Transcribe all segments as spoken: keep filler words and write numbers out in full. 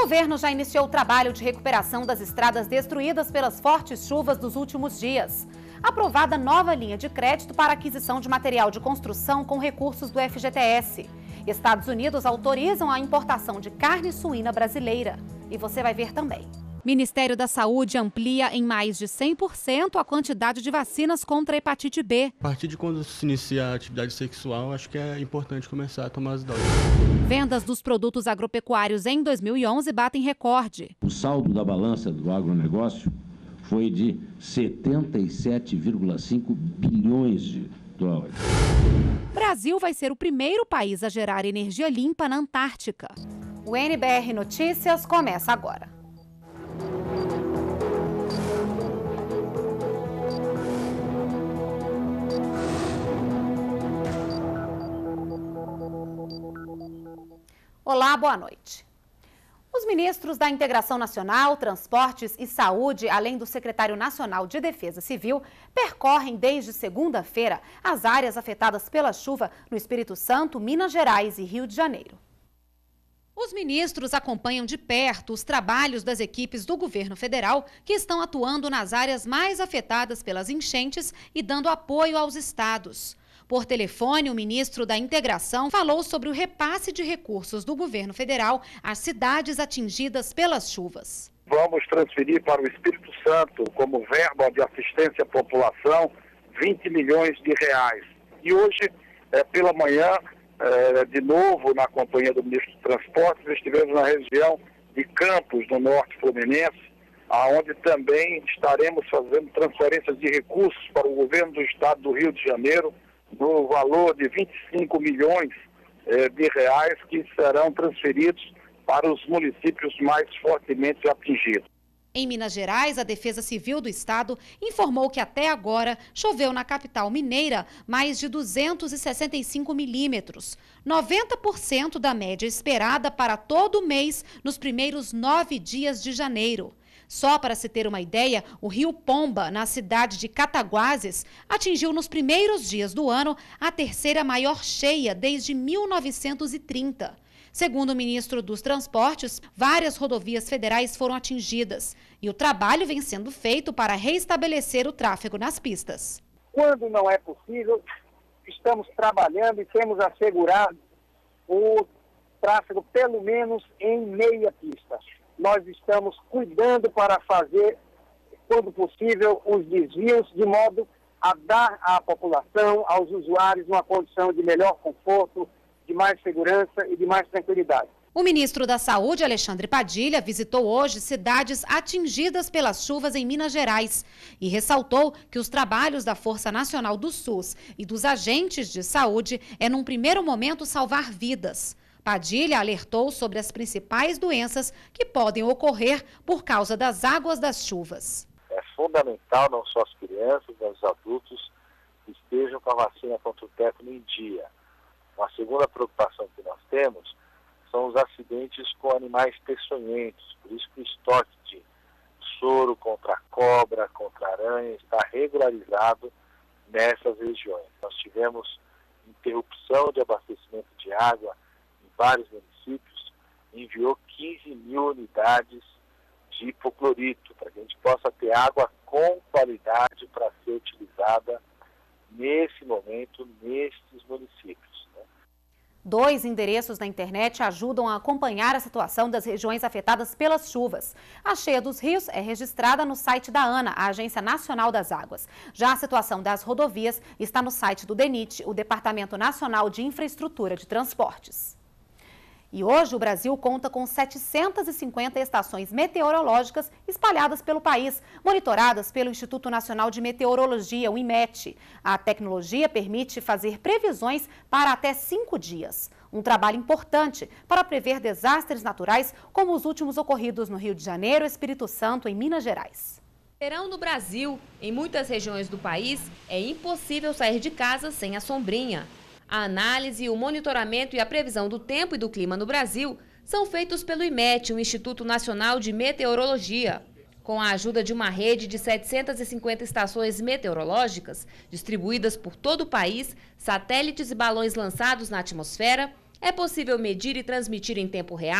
governo já iniciou o trabalho de recuperação das estradas destruídas pelas fortes chuvas dos últimos dias. Aprovada nova linha de crédito para aquisição de material de construção com recursos do F G T S. Estados Unidos autorizam a importação de carne suína brasileira. E você vai ver também. Ministério da Saúde amplia em mais de cem por cento a quantidade de vacinas contra a hepatite B. A partir de quando se inicia a atividade sexual, acho que é importante começar a tomar as doses. Vendas dos produtos agropecuários em dois mil e onze batem recorde. O saldo da balança do agronegócio foi de setenta e sete vírgula cinco bilhões de dólares. Brasil vai ser o primeiro país a gerar energia limpa na Antártica. O N B R Notícias começa agora. Olá, boa noite. Os ministros da Integração Nacional, Transportes e Saúde, além do secretário nacional de Defesa Civil, percorrem desde segunda-feira as áreas afetadas pela chuva no Espírito Santo, Minas Gerais e Rio de Janeiro. Os ministros acompanham de perto os trabalhos das equipes do governo federal que estão atuando nas áreas mais afetadas pelas enchentes e dando apoio aos estados. Por telefone, o ministro da Integração falou sobre o repasse de recursos do governo federal às cidades atingidas pelas chuvas. Vamos transferir para o Espírito Santo, como verba de assistência à população, vinte milhões de reais. E hoje, é, pela manhã, é, de novo, na companhia do ministro do Transportes, estivemos na região de Campos, no norte fluminense, onde também estaremos fazendo transferências de recursos para o governo do estado do Rio de Janeiro, no valor de vinte e cinco milhões eh, de reais que serão transferidos para os municípios mais fortemente atingidos. Em Minas Gerais, a Defesa Civil do Estado informou que até agora choveu na capital mineira mais de duzentos e sessenta e cinco milímetros, noventa por cento da média esperada para todo o mês nos primeiros nove dias de janeiro. Só para se ter uma ideia, o rio Pomba, na cidade de Cataguases, atingiu nos primeiros dias do ano a terceira maior cheia desde mil novecentos e trinta. Segundo o ministro dos Transportes, várias rodovias federais foram atingidas e o trabalho vem sendo feito para restabelecer o tráfego nas pistas. Quando não é possível, estamos trabalhando e temos assegurado o tráfego pelo menos em meia pista. Nós estamos cuidando para fazer, quando possível, os desvios de modo a dar à população, aos usuários, uma condição de melhor conforto, de mais segurança e de mais tranquilidade. O ministro da Saúde, Alexandre Padilha, visitou hoje cidades atingidas pelas chuvas em Minas Gerais e ressaltou que os trabalhos da Força Nacional do SUS e dos agentes de saúde é, num primeiro momento, salvar vidas. Padilha alertou sobre as principais doenças que podem ocorrer por causa das águas das chuvas. É fundamental não só as crianças, mas os adultos que estejam com a vacina contra o tétano em dia. Uma segunda preocupação que nós temos são os acidentes com animais peçonhentos, por isso que o estoque de soro contra a cobra, contra a aranha está regularizado nessas regiões. Nós tivemos interrupção de abastecimento de água vários municípios, enviou quinze mil unidades de hipoclorito, para que a gente possa ter água com qualidade para ser utilizada nesse momento, nesses municípios. Né? Dois endereços na internet ajudam a acompanhar a situação das regiões afetadas pelas chuvas. A cheia dos rios é registrada no site da ANA, a Agência Nacional das Águas. Já a situação das rodovias está no site do DENIT, o Departamento Nacional de Infraestrutura de Transportes. E hoje o Brasil conta com setecentas e cinquenta estações meteorológicas espalhadas pelo país, monitoradas pelo Instituto Nacional de Meteorologia, o IMET. A tecnologia permite fazer previsões para até cinco dias. Um trabalho importante para prever desastres naturais, como os últimos ocorridos no Rio de Janeiro, Espírito Santo e Minas Gerais. Verão no Brasil. Em muitas regiões do país, é impossível sair de casa sem a sombrinha. A análise, o monitoramento e a previsão do tempo e do clima no Brasil são feitos pelo IMET, o Instituto Nacional de Meteorologia. Com a ajuda de uma rede de setecentas e cinquenta estações meteorológicas, distribuídas por todo o país, satélites e balões lançados na atmosfera, é possível medir e transmitir em tempo real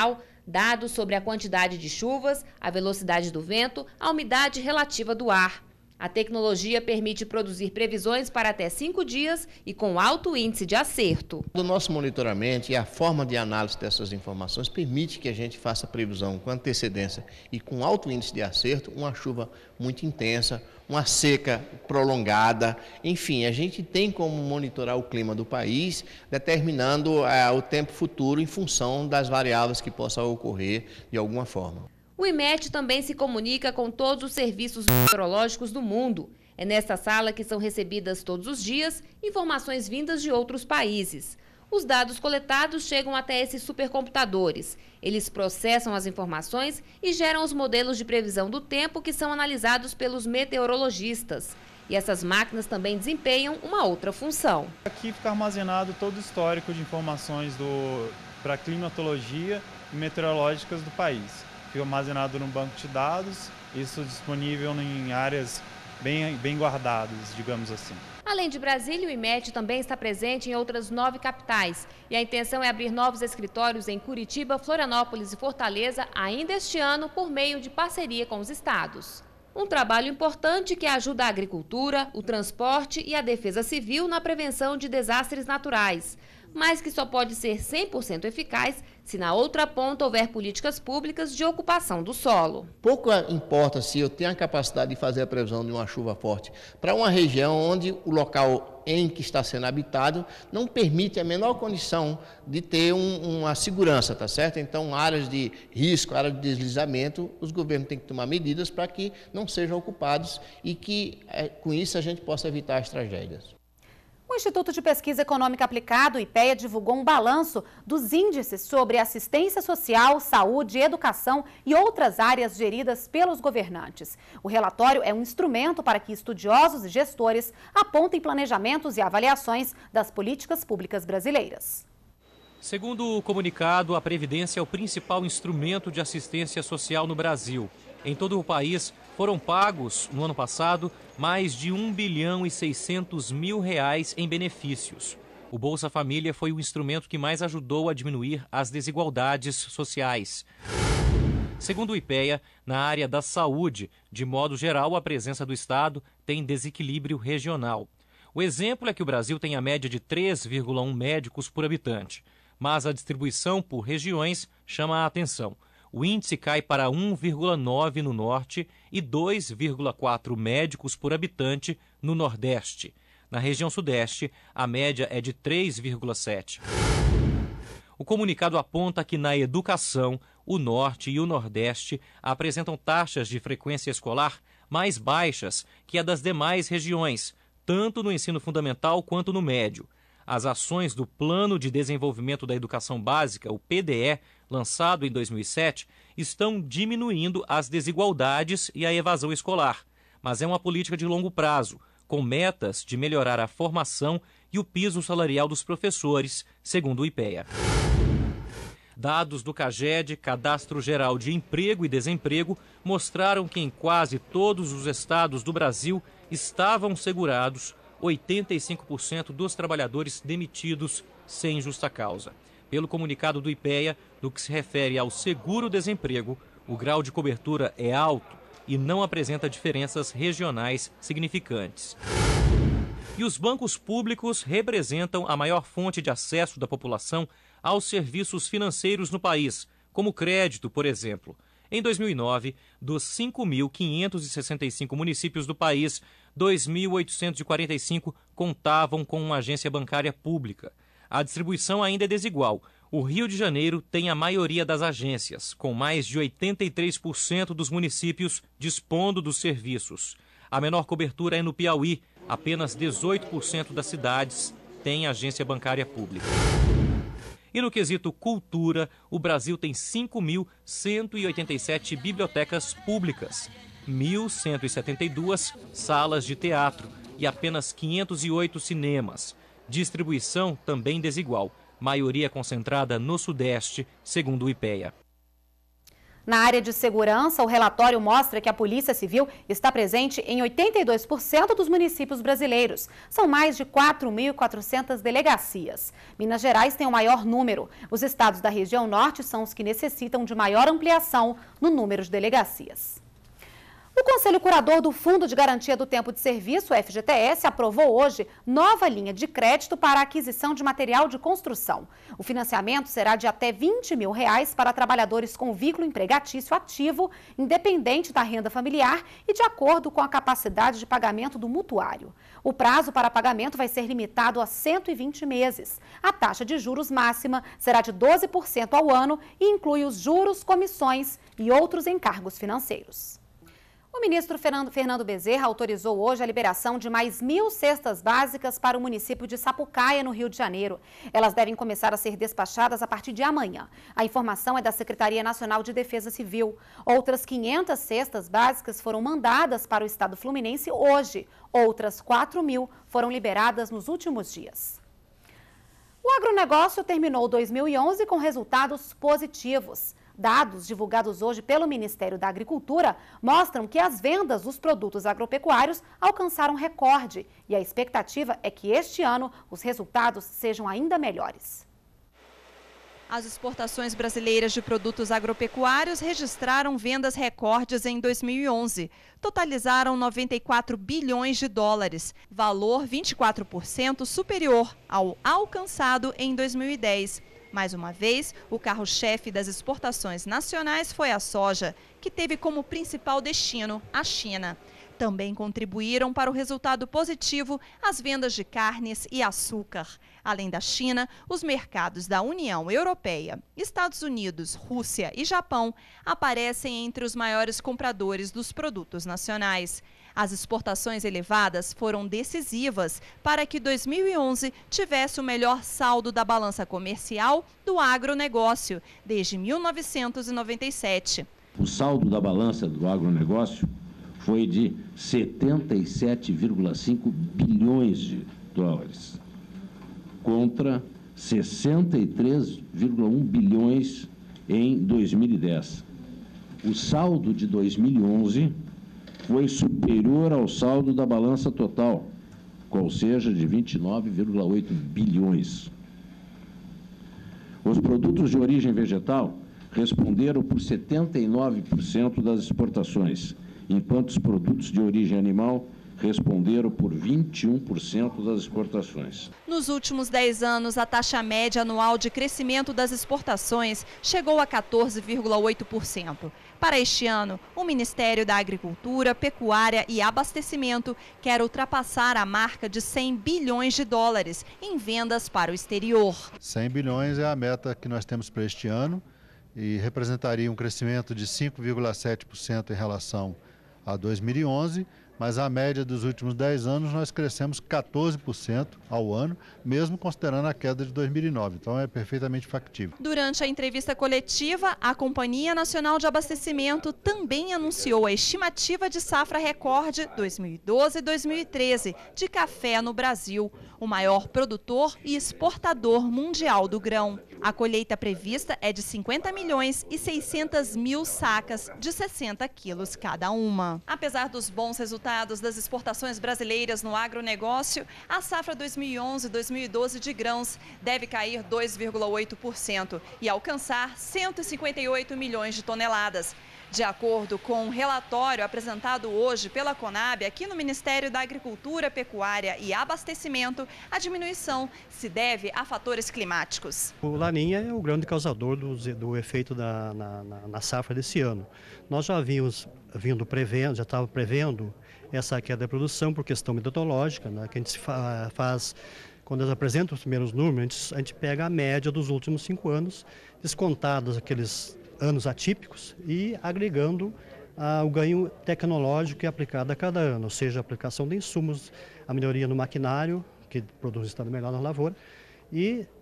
dados sobre a quantidade de chuvas, a velocidade do vento, a umidade relativa do ar. A tecnologia permite produzir previsões para até cinco dias e com alto índice de acerto. O nosso monitoramento e a forma de análise dessas informações permite que a gente faça previsão com antecedência e com alto índice de acerto, uma chuva muito intensa, uma seca prolongada, enfim, a gente tem como monitorar o clima do país, determinando é, o tempo futuro em função das variáveis que possam ocorrer de alguma forma. O IMET também se comunica com todos os serviços meteorológicos do mundo. É nesta sala que são recebidas todos os dias informações vindas de outros países. Os dados coletados chegam até esses supercomputadores. Eles processam as informações e geram os modelos de previsão do tempo que são analisados pelos meteorologistas. E essas máquinas também desempenham uma outra função. Aqui fica armazenado todo o histórico de informações para climatologia e meteorológicas do país. Fica armazenado no banco de dados, isso disponível em áreas bem, bem guardadas, digamos assim. Além de Brasília, o IMET também está presente em outras nove capitais. E a intenção é abrir novos escritórios em Curitiba, Florianópolis e Fortaleza ainda este ano por meio de parceria com os estados. Um trabalho importante que ajuda a agricultura, o transporte e a defesa civil na prevenção de desastres naturais, mas que só pode ser cem por cento eficaz se na outra ponta houver políticas públicas de ocupação do solo. Pouco importa se eu tenho a capacidade de fazer a previsão de uma chuva forte para uma região onde o local em que está sendo habitado não permite a menor condição de ter um, uma segurança, tá certo? Então, áreas de risco, áreas de deslizamento, os governos têm que tomar medidas para que não sejam ocupados e que, com isso, a gente possa evitar as tragédias. O Instituto de Pesquisa Econômica Aplicada, o IPEA, divulgou um balanço dos índices sobre assistência social, saúde, educação e outras áreas geridas pelos governantes. O relatório é um instrumento para que estudiosos e gestores apontem planejamentos e avaliações das políticas públicas brasileiras. Segundo o comunicado, a Previdência é o principal instrumento de assistência social no Brasil. Em todo o país, foram pagos, no ano passado, mais de um bilhão e seiscentos mil reais em benefícios. O Bolsa Família foi o instrumento que mais ajudou a diminuir as desigualdades sociais. Segundo o IPEA, na área da saúde, de modo geral, a presença do Estado tem desequilíbrio regional. O exemplo é que o Brasil tem a média de três vírgula um médicos por habitante, mas a distribuição por regiões chama a atenção. O índice cai para um vírgula nove no norte e dois vírgula quatro médicos por habitante no nordeste. Na região sudeste, a média é de três vírgula sete. O comunicado aponta que na educação, o norte e o nordeste apresentam taxas de frequência escolar mais baixas que a das demais regiões, tanto no ensino fundamental quanto no médio. As ações do Plano de Desenvolvimento da Educação Básica, o P D E, lançado em dois mil e sete, estão diminuindo as desigualdades e a evasão escolar, mas é uma política de longo prazo, com metas de melhorar a formação e o piso salarial dos professores, segundo o IPEA. Dados do CAGED, Cadastro Geral de Emprego e Desemprego, mostraram que em quase todos os estados do Brasil estavam segurados oitenta e cinco por cento dos trabalhadores demitidos sem justa causa. Pelo comunicado do IPEA, no que se refere ao seguro-desemprego, o grau de cobertura é alto e não apresenta diferenças regionais significantes. E os bancos públicos representam a maior fonte de acesso da população aos serviços financeiros no país, como crédito, por exemplo. Em dois mil e nove, dos cinco mil quinhentos e sessenta e cinco municípios do país, dois mil oitocentos e quarenta e cinco contavam com uma agência bancária pública. A distribuição ainda é desigual. O Rio de Janeiro tem a maioria das agências, com mais de oitenta e três por cento dos municípios dispondo dos serviços. A menor cobertura é no Piauí. Apenas dezoito por cento das cidades têm agência bancária pública. E no quesito cultura, o Brasil tem cinco mil cento e oitenta e sete bibliotecas públicas, mil cento e setenta e duas salas de teatro e apenas quinhentos e oito cinemas. Distribuição também desigual, maioria concentrada no Sudeste, segundo o IPEA. Na área de segurança, o relatório mostra que a Polícia Civil está presente em oitenta e dois por cento dos municípios brasileiros. São mais de quatro mil e quatrocentas delegacias. Minas Gerais tem o maior número. Os estados da região norte são os que necessitam de maior ampliação no número de delegacias. O Conselho Curador do Fundo de Garantia do Tempo de Serviço, o F G T S, aprovou hoje nova linha de crédito para a aquisição de material de construção. O financiamento será de até vinte mil reais para trabalhadores com vínculo empregatício ativo, independente da renda familiar e de acordo com a capacidade de pagamento do mutuário. O prazo para pagamento vai ser limitado a cento e vinte meses. A taxa de juros máxima será de doze por cento ao ano e inclui os juros, comissões e outros encargos financeiros. O ministro Fernando Bezerra autorizou hoje a liberação de mais mil cestas básicas para o município de Sapucaia, no Rio de Janeiro. Elas devem começar a ser despachadas a partir de amanhã. A informação é da Secretaria Nacional de Defesa Civil. Outras quinhentas cestas básicas foram mandadas para o estado fluminense hoje. Outras quatro mil foram liberadas nos últimos dias. O agronegócio terminou dois mil e onze com resultados positivos. Dados divulgados hoje pelo Ministério da Agricultura mostram que as vendas dos produtos agropecuários alcançaram recorde e a expectativa é que este ano os resultados sejam ainda melhores. As exportações brasileiras de produtos agropecuários registraram vendas recordes em dois mil e onze. Totalizaram noventa e quatro bilhões de dólares, valor vinte e quatro por cento superior ao alcançado em dois mil e dez. Mais uma vez, o carro-chefe das exportações nacionais foi a soja, que teve como principal destino a China. Também contribuíram para o resultado positivo as vendas de carnes e açúcar. Além da China, os mercados da União Europeia, Estados Unidos, Rússia e Japão aparecem entre os maiores compradores dos produtos nacionais. As exportações elevadas foram decisivas para que dois mil e onze tivesse o melhor saldo da balança comercial do agronegócio desde mil novecentos e noventa e sete. O saldo da balança do agronegócio foi de setenta e sete vírgula cinco bilhões de dólares, contra sessenta e três vírgula um bilhões em dois mil e dez. O saldo de dois mil e onze foi superior ao saldo da balança total, qual seja de vinte e nove vírgula oito bilhões. Os produtos de origem vegetal responderam por setenta e nove por cento das exportações, enquanto os produtos de origem animal responderam por vinte e um por cento das exportações. Nos últimos dez anos, a taxa média anual de crescimento das exportações chegou a quatorze vírgula oito por cento. Para este ano, o Ministério da Agricultura, Pecuária e Abastecimento quer ultrapassar a marca de cem bilhões de dólares em vendas para o exterior. cem bilhões é a meta que nós temos para este ano e representaria um crescimento de cinco vírgula sete por cento em relação a dois mil e onze, mas a média dos últimos dez anos nós crescemos quatorze por cento ao ano, mesmo considerando a queda de dois mil e nove, então é perfeitamente factível. Durante a entrevista coletiva, a Companhia Nacional de Abastecimento também anunciou a estimativa de safra recorde dois mil e doze e dois mil e treze de café no Brasil, o maior produtor e exportador mundial do grão. A colheita prevista é de cinquenta milhões e seiscentas mil sacas de sessenta quilos cada uma. Apesar dos bons resultados das exportações brasileiras no agronegócio, a safra dois mil e onze e dois mil e doze de grãos deve cair dois vírgula oito por cento e alcançar cento e cinquenta e oito milhões de toneladas. De acordo com um relatório apresentado hoje pela Conab, aqui no Ministério da Agricultura, Pecuária e Abastecimento, a diminuição se deve a fatores climáticos. O Laninha é o grande causador do, do efeito da, na, na, na safra desse ano. Nós já vimos vindo prevendo, já estava prevendo essa queda da produção por questão metodológica, né, que a gente fa, faz, quando eles apresentam os primeiros números, a gente, a gente pega a média dos últimos cinco anos, descontados aqueles anos atípicos e agregando ah, o ganho tecnológico que é aplicado a cada ano, ou seja, a aplicação de insumos, a melhoria no maquinário, que produz um estado melhor na lavoura, e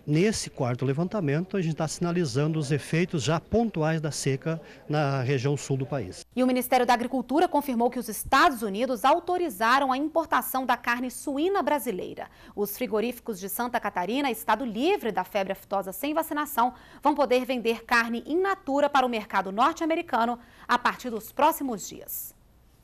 Nesse quarto levantamento, a gente está sinalizando os efeitos já pontuais da seca na região sul do país. E o Ministério da Agricultura confirmou que os Estados Unidos autorizaram a importação da carne suína brasileira. Os frigoríficos de Santa Catarina, estado livre da febre aftosa sem vacinação, vão poder vender carne in natura para o mercado norte-americano a partir dos próximos dias.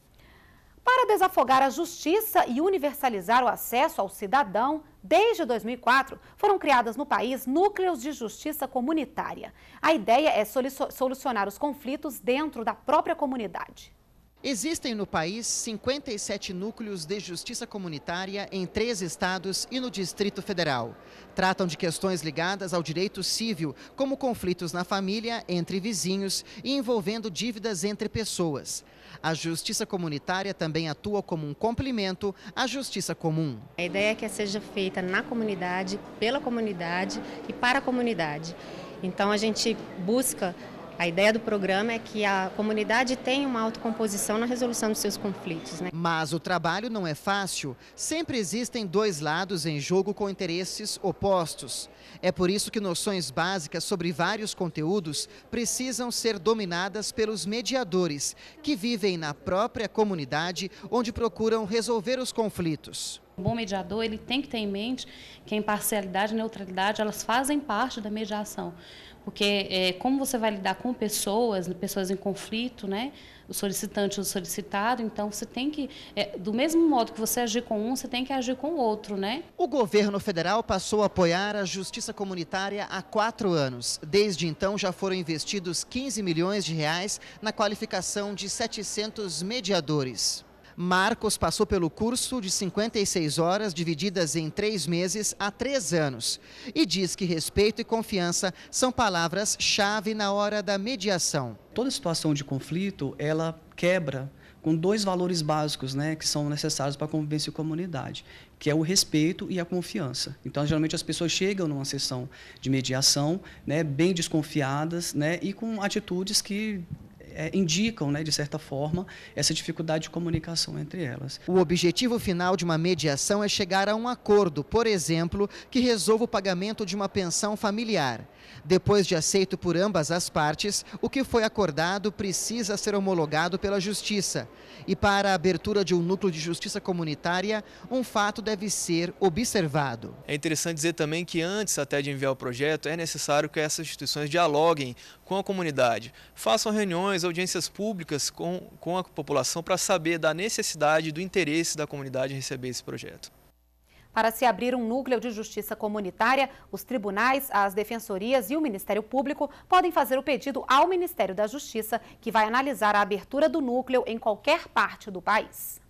Para desafogar a justiça e universalizar o acesso ao cidadão, desde dois mil e quatro, foram criadas no país núcleos de justiça comunitária. A ideia é solucionar os conflitos dentro da própria comunidade. Existem no país cinquenta e sete núcleos de justiça comunitária em três estados e no Distrito Federal. Tratam de questões ligadas ao direito civil, como conflitos na família, entre vizinhos e envolvendo dívidas entre pessoas. A justiça comunitária também atua como um complemento à justiça comum. A ideia é que seja feita na comunidade, pela comunidade e para a comunidade. Então a gente busca, a ideia do programa é que a comunidade tenha uma autocomposição na resolução dos seus conflitos, né? Mas o trabalho não é fácil. Sempre existem dois lados em jogo com interesses opostos. É por isso que noções básicas sobre vários conteúdos precisam ser dominadas pelos mediadores, que vivem na própria comunidade, onde procuram resolver os conflitos. O bom mediador, ele tem que ter em mente que a imparcialidade e a neutralidade, elas fazem parte da mediação. Porque é, como você vai lidar com pessoas, pessoas em conflito, né? O solicitante e o solicitado, então você tem que, é, do mesmo modo que você agir com um, você tem que agir com o outro, né? O governo federal passou a apoiar a justiça comunitária há quatro anos. Desde então já foram investidos quinze milhões de reais na qualificação de setecentos mediadores. Marcos passou pelo curso de cinquenta e seis horas, divididas em três meses, há três anos. E diz que respeito e confiança são palavras-chave na hora da mediação. Toda situação de conflito, ela quebra com dois valores básicos, né, que são necessários para a convivência e comunidade, que é o respeito e a confiança. Então, geralmente as pessoas chegam numa sessão de mediação, né, bem desconfiadas, né, e com atitudes que É, indicam, né, de certa forma, essa dificuldade de comunicação entre elas. O objetivo final de uma mediação é chegar a um acordo, por exemplo, que resolva o pagamento de uma pensão familiar. Depois de aceito por ambas as partes, o que foi acordado precisa ser homologado pela Justiça. E para a abertura de um núcleo de justiça comunitária, um fato deve ser observado. É interessante dizer também que antes até de enviar o projeto, é necessário que essas instituições dialoguem com a comunidade, façam reuniões, audiências públicas com, com a população para saber da necessidade e do interesse da comunidade em receber esse projeto. Para se abrir um núcleo de justiça comunitária, os tribunais, as defensorias e o Ministério Público podem fazer o pedido ao Ministério da Justiça, que vai analisar a abertura do núcleo em qualquer parte do país.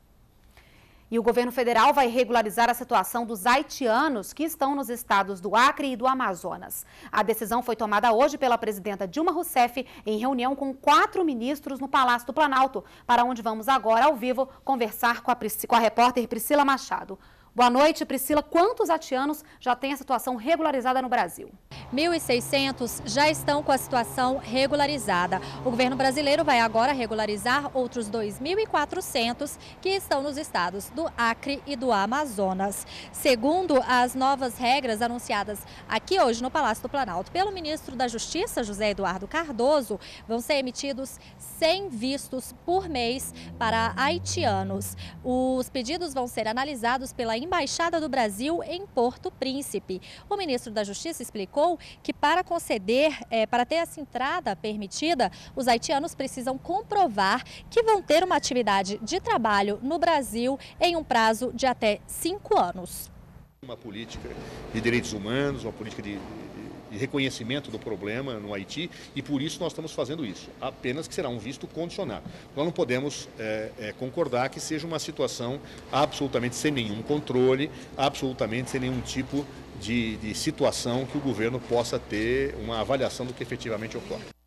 E o governo federal vai regularizar a situação dos haitianos que estão nos estados do Acre e do Amazonas. A decisão foi tomada hoje pela presidenta Dilma Rousseff em reunião com quatro ministros no Palácio do Planalto, para onde vamos agora, ao vivo, conversar com a, com a repórter Priscila Machado. Boa noite, Priscila. Quantos haitianos já têm a situação regularizada no Brasil? mil e seiscentos já estão com a situação regularizada. O governo brasileiro vai agora regularizar outros dois mil e quatrocentos que estão nos estados do Acre e do Amazonas. Segundo as novas regras anunciadas aqui hoje no Palácio do Planalto pelo ministro da Justiça, José Eduardo Cardoso, vão ser emitidos cem vistos por mês para haitianos. Os pedidos vão ser analisados pela Embaixada do Brasil em Porto Príncipe. O ministro da Justiça explicou que para conceder, é, para ter essa entrada permitida, os haitianos precisam comprovar que vão ter uma atividade de trabalho no Brasil em um prazo de até cinco anos. Uma política de direitos humanos, uma política de, de reconhecimento do problema no Haiti, e por isso nós estamos fazendo isso, apenas que será um visto condicionado. Nós não podemos é, é, concordar que seja uma situação absolutamente sem nenhum controle, absolutamente sem nenhum tipo de, de situação que o governo possa ter uma avaliação do que efetivamente ocorre.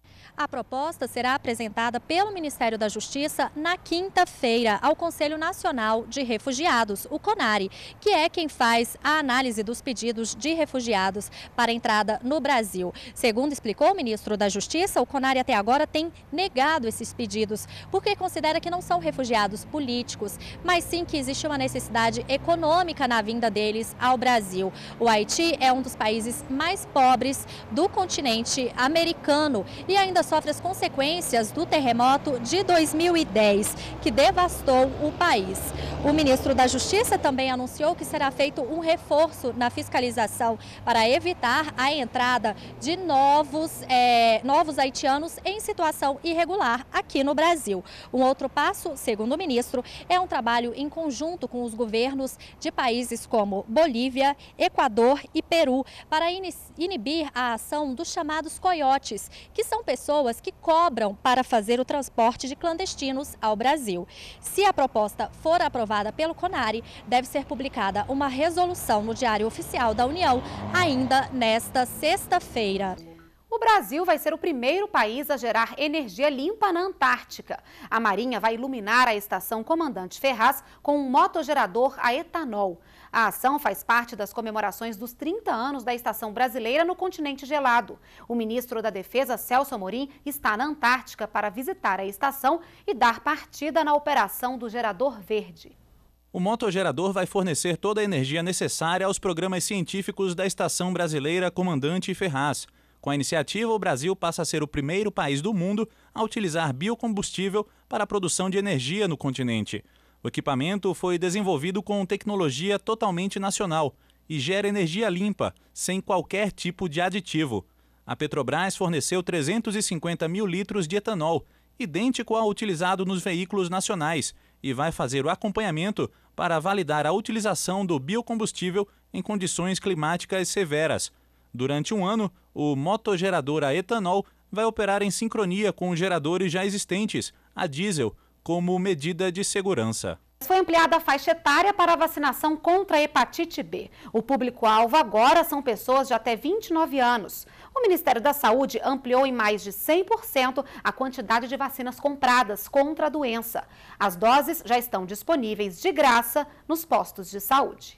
A proposta será apresentada pelo Ministério da Justiça na quinta-feira ao Conselho Nacional de Refugiados, o CONARE, que é quem faz a análise dos pedidos de refugiados para entrada no Brasil. Segundo explicou o ministro da Justiça, o CONARE até agora tem negado esses pedidos, porque considera que não são refugiados políticos, mas sim que existe uma necessidade econômica na vinda deles ao Brasil. O Haiti é um dos países mais pobres do continente americano e ainda sofre as consequências do terremoto de dois mil e dez, que devastou o país. O ministro da Justiça também anunciou que será feito um reforço na fiscalização para evitar a entrada de novos, é, novos haitianos em situação irregular aqui no Brasil. Um outro passo, segundo o ministro, é um trabalho em conjunto com os governos de países como Bolívia, Equador e Peru para inibir a ação dos chamados coiotes, que são pessoas que cobram para fazer o transporte de clandestinos ao Brasil. Se a proposta for aprovada pelo CONARE, deve ser publicada uma resolução no Diário Oficial da União ainda nesta sexta-feira. O Brasil vai ser o primeiro país a gerar energia limpa na Antártica. A Marinha vai iluminar a estação Comandante Ferraz com um motogerador a etanol. A ação faz parte das comemorações dos trinta anos da estação brasileira no continente gelado. O ministro da Defesa, Celso Amorim, está na Antártica para visitar a estação e dar partida na operação do gerador verde. O motogerador vai fornecer toda a energia necessária aos programas científicos da Estação Brasileira Comandante Ferraz. Com a iniciativa, o Brasil passa a ser o primeiro país do mundo a utilizar biocombustível para a produção de energia no continente. O equipamento foi desenvolvido com tecnologia totalmente nacional e gera energia limpa, sem qualquer tipo de aditivo. A Petrobras forneceu trezentos e cinquenta mil litros de etanol, idêntico ao utilizado nos veículos nacionais, e vai fazer o acompanhamento para validar a utilização do biocombustível em condições climáticas severas. Durante um ano, o motogerador a etanol vai operar em sincronia com os geradores já existentes, a diesel, como medida de segurança. Foi ampliada a faixa etária para a vacinação contra a hepatite B. O público-alvo agora são pessoas de até vinte e nove anos. O Ministério da Saúde ampliou em mais de cem por cento a quantidade de vacinas compradas contra a doença. As doses já estão disponíveis de graça nos postos de saúde.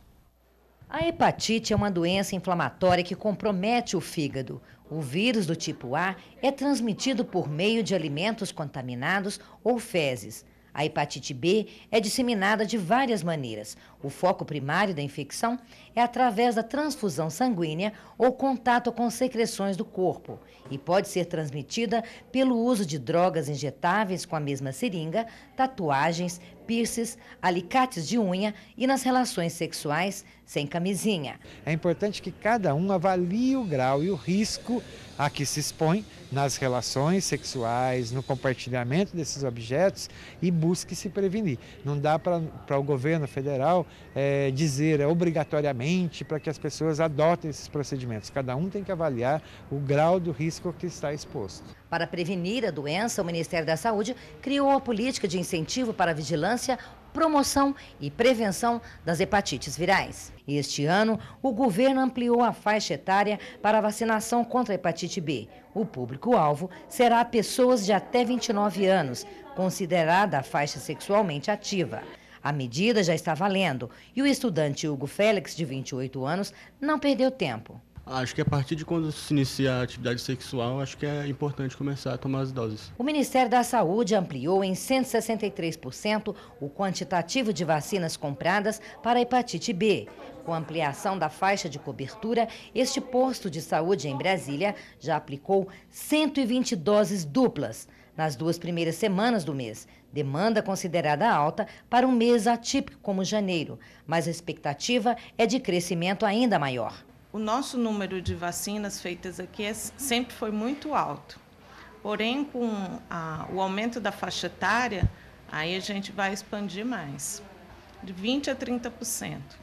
A hepatite é uma doença inflamatória que compromete o fígado. O vírus do tipo A é transmitido por meio de alimentos contaminados ou fezes. A hepatite B é disseminada de várias maneiras. O foco primário da infecção é através da transfusão sanguínea ou contato com secreções do corpo e pode ser transmitida pelo uso de drogas injetáveis com a mesma seringa, tatuagens, piercings, alicates de unha e nas relações sexuais sem camisinha. É importante que cada um avalie o grau e o risco a que se expõe nas relações sexuais, no compartilhamento desses objetos e busque se prevenir. Não dá para o governo federal é, dizer é, obrigatoriamente para que as pessoas adotem esses procedimentos. Cada um tem que avaliar o grau do risco que está exposto. Para prevenir a doença, o Ministério da Saúde criou a política de incentivo para a vigilância, promoção e prevenção das hepatites virais. Este ano, o governo ampliou a faixa etária para a vacinação contra a hepatite B. O público-alvo será pessoas de até vinte e nove anos, considerada a faixa sexualmente ativa. A medida já está valendo e o estudante Hugo Félix, de vinte e oito anos, não perdeu tempo. Acho que a partir de quando se inicia a atividade sexual, acho que é importante começar a tomar as doses. O Ministério da Saúde ampliou em cento e sessenta e três por cento o quantitativo de vacinas compradas para a hepatite B. Com a ampliação da faixa de cobertura, este posto de saúde em Brasília já aplicou cento e vinte doses duplas nas duas primeiras semanas do mês. Demanda considerada alta para um mês atípico como janeiro, mas a expectativa é de crescimento ainda maior. O nosso número de vacinas feitas aqui é, sempre foi muito alto. Porém, com a, o aumento da faixa etária, aí a gente vai expandir mais, de vinte a trinta por cento.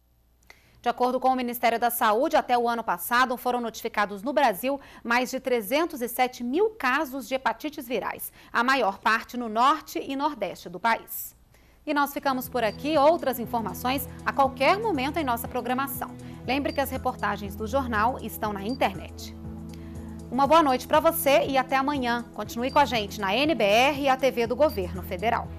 De acordo com o Ministério da Saúde, até o ano passado foram notificados no Brasil mais de trezentos e sete mil casos de hepatites virais, a maior parte no norte e nordeste do país. E nós ficamos por aqui. Outras informações a qualquer momento em nossa programação. Lembre que as reportagens do jornal estão na internet. Uma boa noite para você e até amanhã. Continue com a gente na N B R e a T V do Governo Federal.